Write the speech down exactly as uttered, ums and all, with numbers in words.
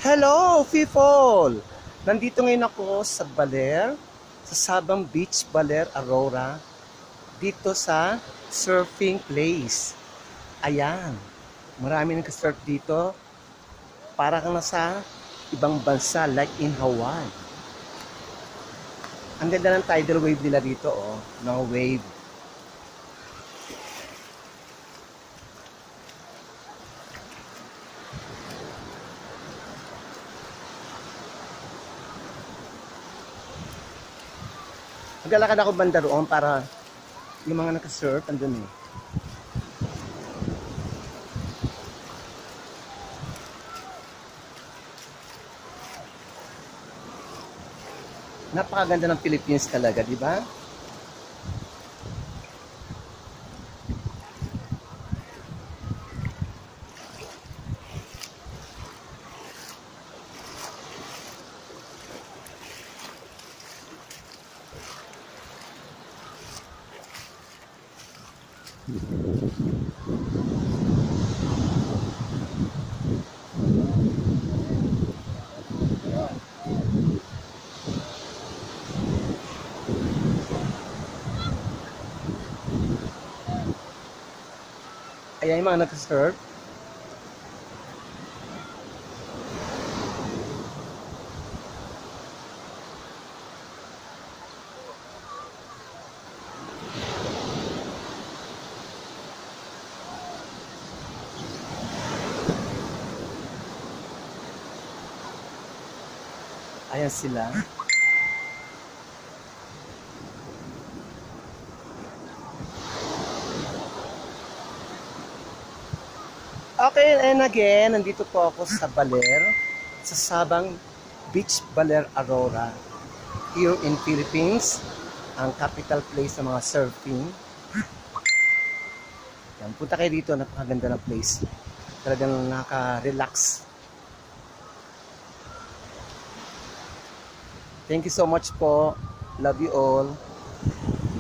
Hello, people! Nandito ngayon ako sa Baler, sa Sabang Beach, Baler, Aurora, dito sa surfing place. Ayan, marami nagka-surf dito. Para kang nasa ibang bansa, like in Hawaii. Ang ganda ng tidal wave nila dito, oh, ng wave. Maglalakad ako banda roon para yung mga naka-surf andun eh. Napakaganda ng Philippines talaga, di ba? Ayan yung mga nag-surf. Ayan sila. Okay, and again, nandito po ako sa Baler, sa Sabang Beach, Baler, Aurora, here in Philippines, ang capital place ng mga surfing. Yan, punta kayo dito, napakaganda ng place. Talagang nakaka-relax. Thank you so much po. Love you all.